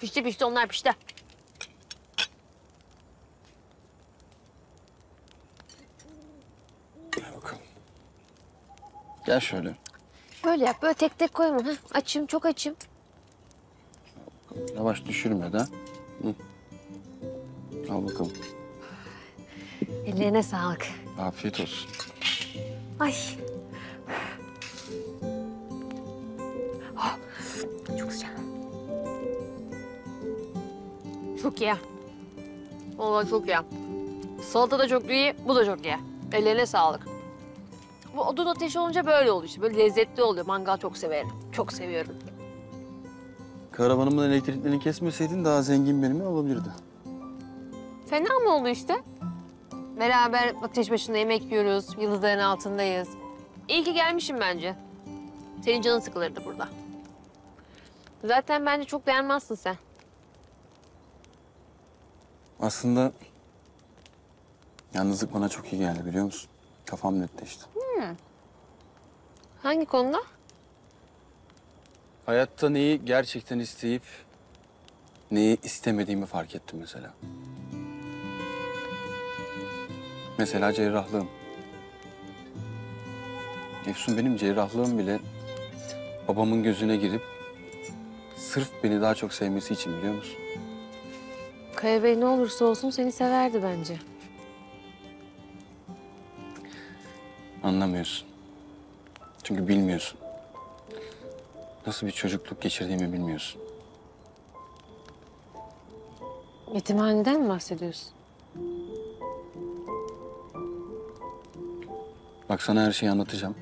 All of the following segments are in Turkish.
Pişti pişti, onlar pişti. Gel bakalım. Gel şöyle. Böyle yap, böyle tek tek koyma. Heh, açım, çok açım. Yavaş düşürmeden. Hı. Al bakalım. Ellerine sağlık. Afiyet olsun. Ay. Oh, çok sıcak. Çok iyi. Vallahi çok iyi. Salata da çok iyi, bu da çok iyi. Ellerine sağlık. Bu odun ateşi olunca böyle oluyor işte. Böyle lezzetli oluyor. Mangal çok severim. Çok seviyorum. Karavanımın elektriklerini kesmeseydin daha zengin benimle olabilirdi. Fena mı oldu işte? Beraber ateş başında yemek yiyoruz, yıldızların altındayız. İyi ki gelmişim bence. Senin canın sıkılırdı burada. Zaten bence çok dayanmazsın sen. Aslında yalnızlık bana çok iyi geldi biliyor musun? Kafam netleşti. Hangi konuda? Hayatta neyi gerçekten isteyip neyi istemediğimi fark ettim mesela. Mesela cerrahlığım. Efsun, benim cerrahlığım bile babamın gözüne girip sırf beni daha çok sevmesi için, biliyor musun? Kaya Bey ne olursa olsun seni severdi bence. Anlamıyorsun. Çünkü bilmiyorsun. Nasıl bir çocukluk geçirdiğimi bilmiyorsun. Yetimhaneden mi bahsediyorsun? Bak, sana her şeyi anlatacağım.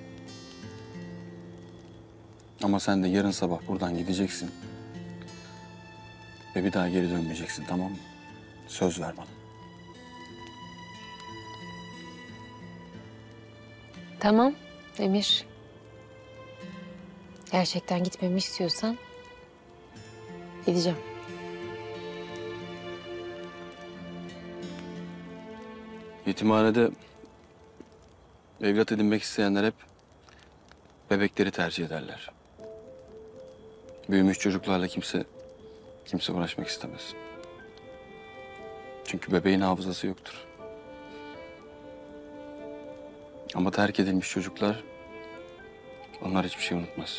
Ama sen de yarın sabah buradan gideceksin. Ve bir daha geri dönmeyeceksin, tamam mı? Söz ver bana. Tamam Emir. Gerçekten gitmemi istiyorsan gideceğim. Yetimhanede evlat edinmek isteyenler hep bebekleri tercih ederler. Büyümüş çocuklarla kimse uğraşmak istemez. Çünkü bebeğin hafızası yoktur. Ama terk edilmiş çocuklar, onlar hiçbir şey unutmaz.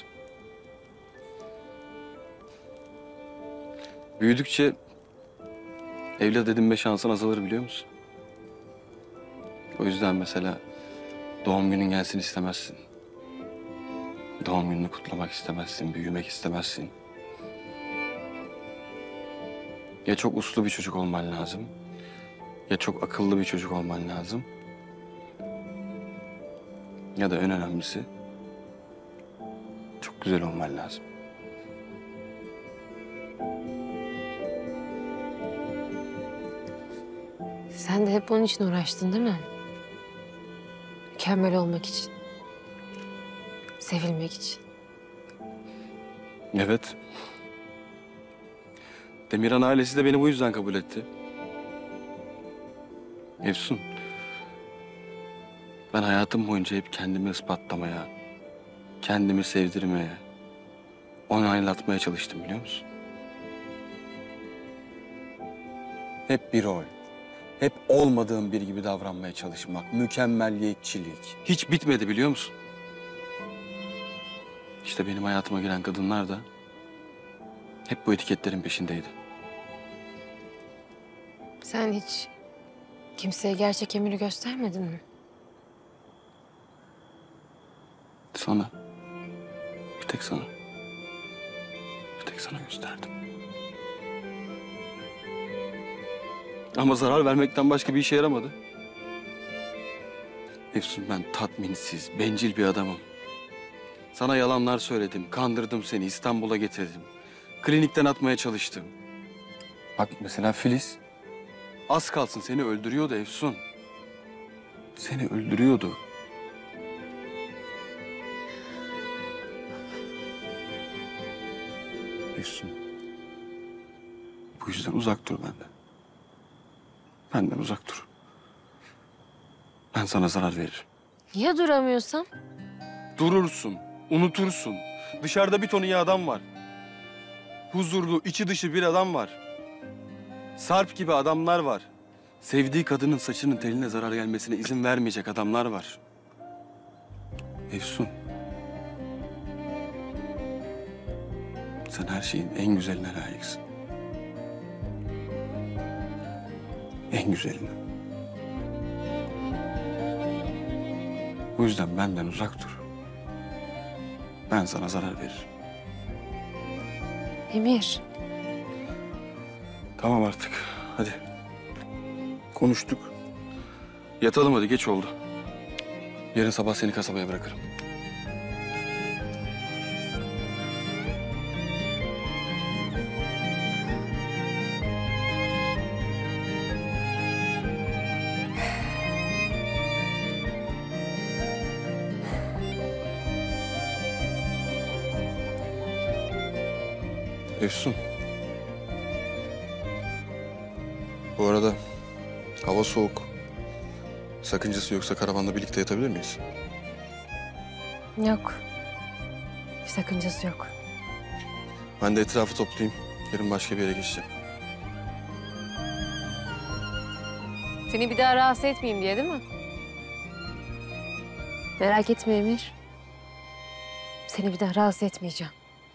Büyüdükçe evlat edinme şansın azalır, biliyor musun? O yüzden mesela doğum günün gelsin istemezsin. Doğum gününü kutlamak istemezsin, büyümek istemezsin. Ya çok uslu bir çocuk olman lazım, ya çok akıllı bir çocuk olman lazım. Ya da en önemlisi, çok güzel olman lazım. Sen de hep bunun için uğraştın değil mi? Mükemmel olmak için. Sevilmek için. Evet. Demirhan ailesi de beni bu yüzden kabul etti. Efsun, ben hayatım boyunca hep kendimi ispatlamaya, kendimi sevdirmeye, onaylatmaya çalıştım, biliyor musun? Hep bir rol, hep olmadığım bir gibi davranmaya çalışmak, mükemmelliyetçilik. Hiç bitmedi, biliyor musun? İşte benim hayatıma giren kadınlar da hep bu etiketlerin peşindeydi. Sen hiç kimseye gerçek Emir'i göstermedin mi? Sana, bir tek sana, bir tek sana gösterdim. Ama zarar vermekten başka bir işe yaramadı. Efsun, ben tatminsiz, bencil bir adamım. Sana yalanlar söyledim, kandırdım seni, İstanbul'a getirdim. Klinikten atmaya çalıştım. Bak mesela Filiz, az kalsın seni öldürüyordu Efsun. Seni öldürüyordu. Efsun, bu yüzden uzak dur benden. Benden uzak dur. Ben sana zarar veririm. Ya duramıyorsam? Durursun, unutursun. Dışarıda bir ton iyi adam var. huzurlu, içi dışı bir adam var. Sarp gibi adamlar var. Sevdiği kadının saçının teline zarar gelmesine izin vermeyecek adamlar var. Efsun. Sen her şeyin en güzeline layıksın. En güzeline. Bu yüzden benden uzak dur. Ben sana zarar veririm. Emir. Tamam artık. Hadi. Konuştuk. Yatalım hadi, geç oldu. Yarın sabah seni kasabaya bırakırım. Efsun. Bu arada hava soğuk. Sakıncası yoksa karavanda birlikte yatabilir miyiz? Yok. Bir sakıncası yok. Ben de etrafı toplayayım. Yarın başka bir yere geçeceğim. Seni bir daha rahatsız etmeyeyim diye değil mi? Merak etme Emir. Seni bir daha rahatsız etmeyeceğim.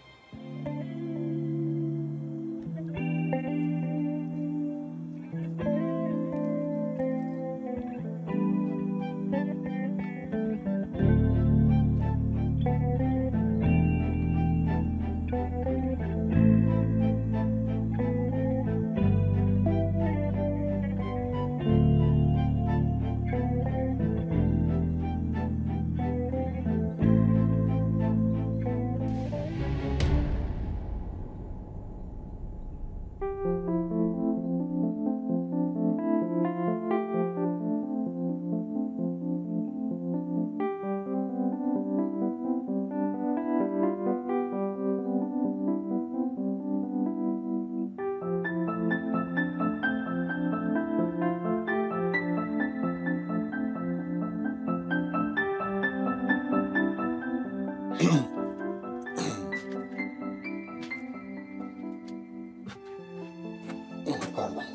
Pardon.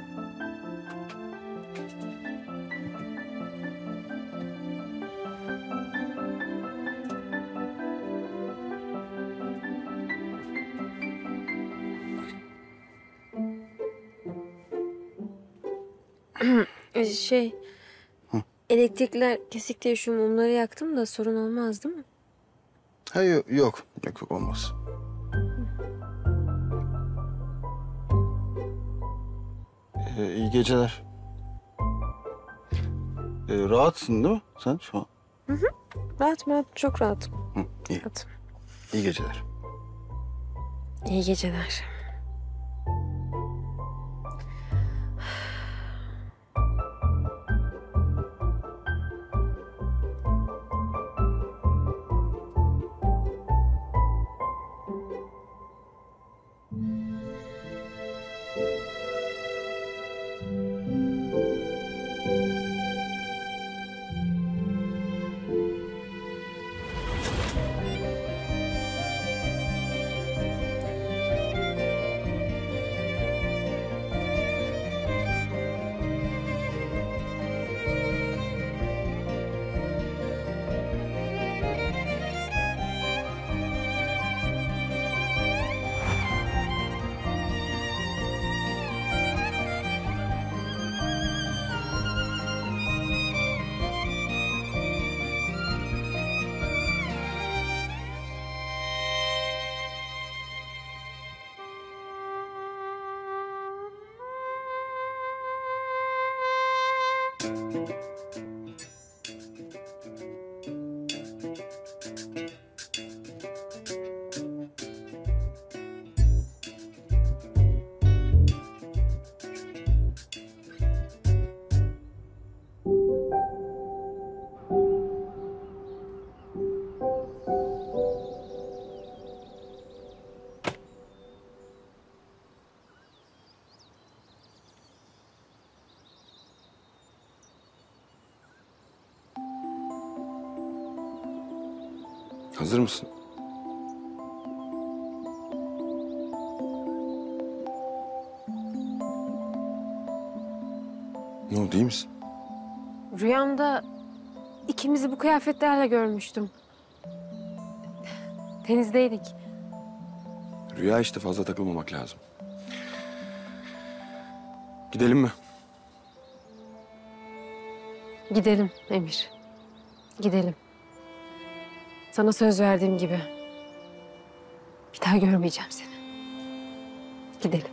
Elektrikler kesik diye şu mumları yaktım da sorun olmaz değil mi? Ha, yok olmaz. İyi geceler. Rahatsın değil mi sen şu an? Rahat, çok rahatım. Hı, iyi. Rahatım. İyi geceler. İyi geceler. Hazır mısın? oldu, iyi misin? Rüyamda ikimizi bu kıyafetlerle görmüştüm. Denizdeydik. Rüya işte, fazla takılmamak lazım. Gidelim mi? Gidelim Emir. Gidelim. Sana söz verdiğim gibi. Bir daha görmeyeceğim seni. Gidelim.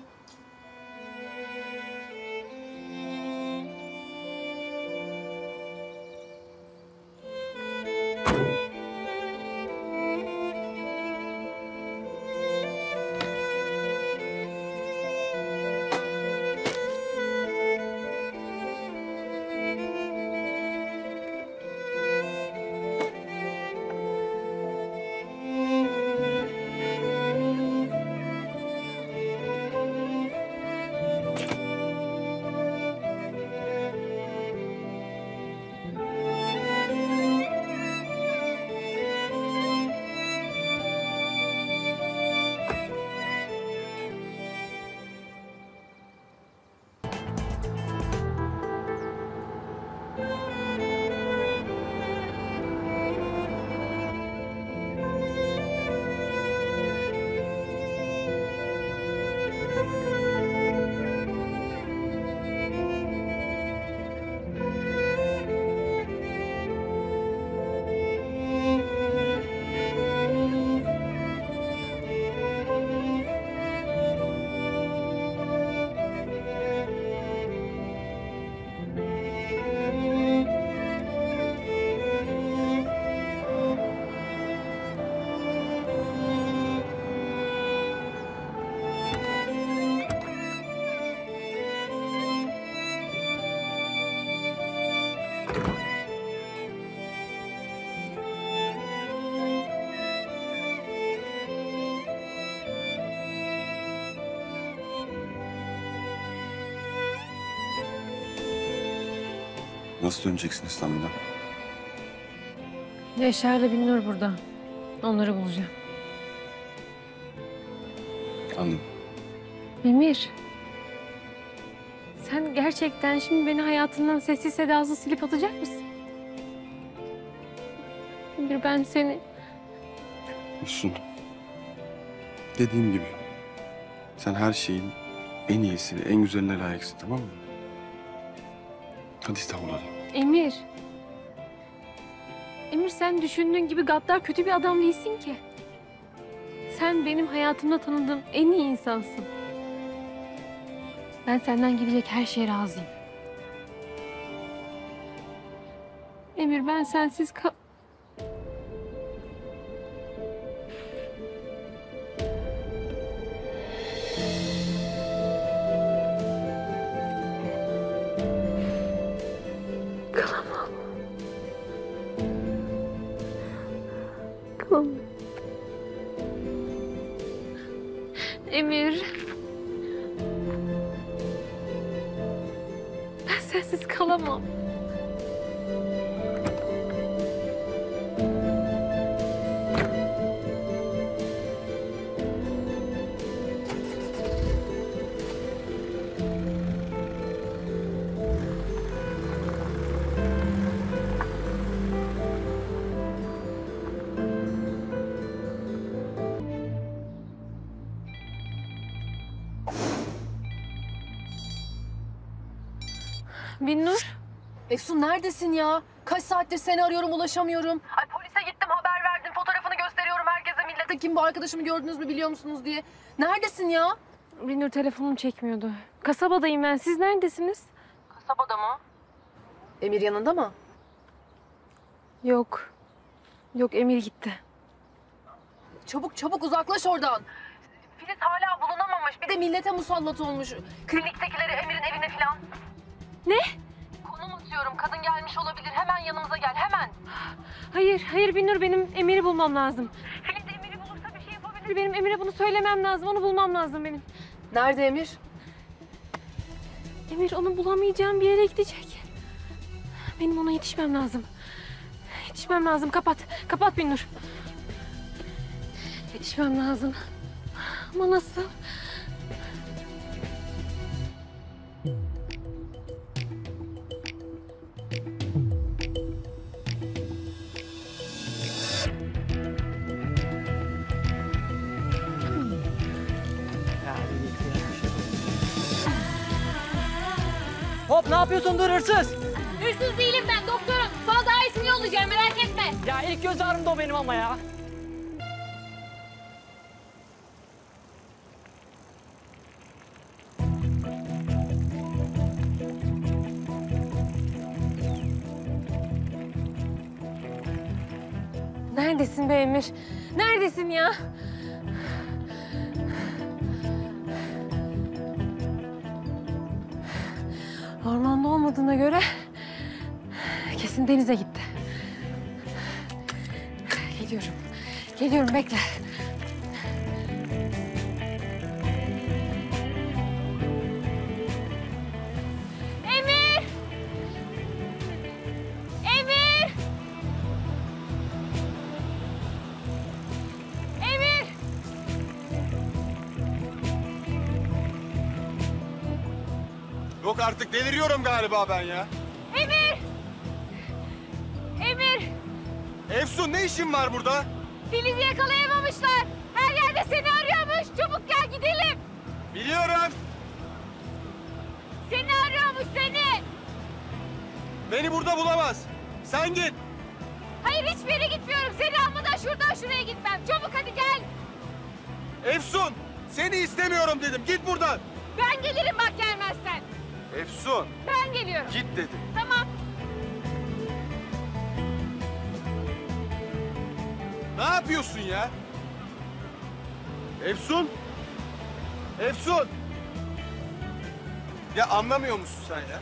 Nasıl döneceksin İstanbul'a? Yaşar'la Binnur burada. Onları bulacağım. Anladım. Emir. Sen gerçekten şimdi beni hayatından sessiz sedasız silip atacak mısın? Emir, ben seni... Füsun. Dediğim gibi. Sen her şeyin en iyisini, en güzeline layıksın, tamam mı? Hadi İstanbul'a. Emir. Emir, sen düşündüğün gibi gaddar kötü bir adam değilsin ki. Sen benim hayatımda tanıdığım en iyi insansın. Ben senden gidecek her şeye razıyım. Emir, ben sensiz kalamam. Kalamam. Emir. Ben sensiz kalamam. Binnur. Efsun neredesin ya? Kaç saattir seni arıyorum, ulaşamıyorum. Ay polise gittim, haber verdim, fotoğrafını gösteriyorum herkese, millete. Kim bu arkadaşımı gördünüz mü, biliyor musunuz diye. Neredesin ya? Binnur telefonum çekmiyordu. Kasabadayım ben. Siz neredesiniz? Kasabada mı? Emir yanında mı? Yok. Yok, Emir gitti. Çabuk çabuk uzaklaş oradan. Filiz hala bulunamamış. Bir de millete musallat olmuş. Kliniktekileri Emir'in evine falan. Ne? Konum atıyorum, kadın gelmiş olabilir. Hemen yanımıza gel, hemen. Hayır Binnur, benim Emir'i bulmam lazım. Filiz Emir'i bulursa bir şey yapabilir. Benim Emir'e bunu söylemem lazım. Onu bulmam lazım benim. Nerede Emir? Emir onu bulamayacağım bir yere gidecek. Benim ona yetişmem lazım. Yetişmem lazım. Kapat. Kapat Binnur. Yetişmem lazım. Ama nasıl? Hop ne yapıyorsun dur hırsız. Hırsız değilim ben doktorum. Sana daha iyisini yollayacağım merak etme. Ya ilk göz ağrımda o benim ama ya. Neredesin be Emir? Neredesin ya? Ormanda olmadığına göre kesin denize gitti. Geliyorum. Geliyorum bekle. Emir! Emir! Emir! Yok artık deliriyorum galiba ben ya. Emir! Emir! Efsun ne işin var burada? Filiz'i yakalayamamışlar. Her yerde seni arıyormuş. Çabuk gel gidelim. Biliyorum. Seni arıyormuş seni. Beni burada bulamaz. Sen git. Hayır hiçbir yere gitmiyorum. Seni almadan şuradan şuraya gitmem. Çabuk hadi gel. Efsun seni istemiyorum dedim. Git buradan. Ben gelirim bak gelmezsen. Efsun Ben geliyorum. git dedim. Tamam. Ne yapıyorsun ya? Efsun? Efsun! Ya anlamıyor musun sen ya?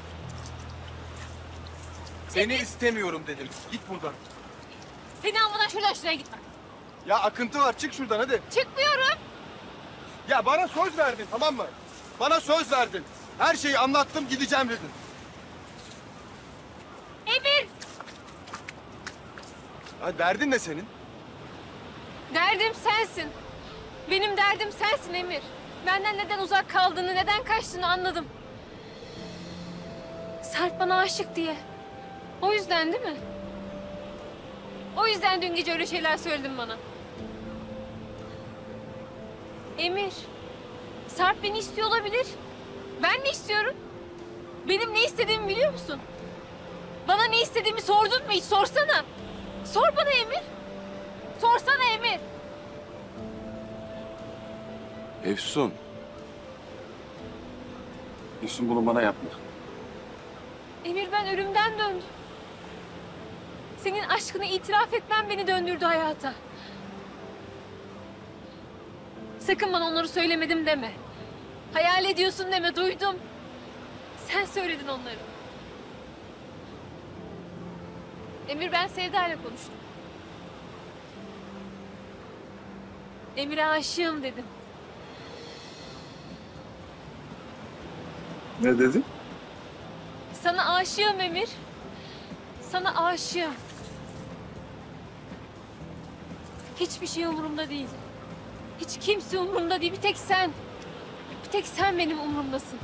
Seni istemiyorum dedim. Git buradan. Seni almadan şuradan şuraya gitmem. Ya akıntı var. Çık şuradan hadi. Çıkmıyorum. Ya bana söz verdin tamam mı? Bana söz verdin. Her şeyi anlattım gideceğim dedin. Emir! Ya derdin ne senin? Derdim sensin. Benim derdim sensin Emir. Benden neden uzak kaldığını, neden kaçtığını anladım. Sarp bana aşık diye. O yüzden değil mi? O yüzden dün gece öyle şeyler söyledin bana. Emir, Sarp beni istiyor olabilir. Ben ne istiyorum? Benim ne istediğimi biliyor musun? Bana ne istediğimi sordun mu hiç? Sorsana. Sor bana Emir. Sorsana Emir. Efsun. Efsun bunu bana yapma. Emir ben ölümden döndüm. Senin aşkını itiraf etmem beni döndürdü hayata. Sakın bana onları söylemedim deme. Hayal ediyorsun deme, duydum. Sen söyledin onları. Emir ben Sevda ile konuştum. Emir'e aşığım dedim. Ne dedin? Sana aşığım Emir. Sana aşığım. Hiçbir şey umurumda değil. Hiç kimse umurumda değil. Bir tek sen. Bir tek sen benim umurumdasın.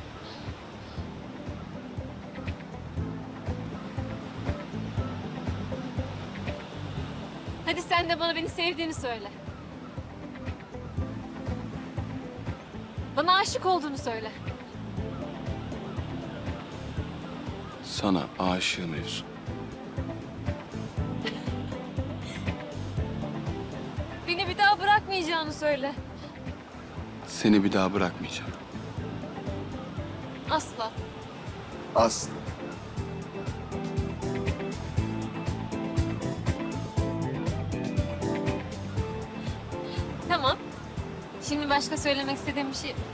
Hadi sen de bana beni sevdiğini söyle. Bana aşık olduğunu söyle. Sana aşığım Efsun. Beni bir daha bırakmayacağını söyle. Seni bir daha bırakmayacağım. Asla. Aslı. Tamam. Şimdi başka söylemek istediğim bir şey...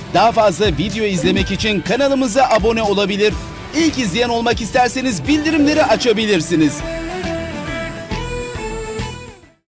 Daha fazla video izlemek için kanalımıza abone olabilir. İlk izleyen olmak isterseniz bildirimleri açabilirsiniz.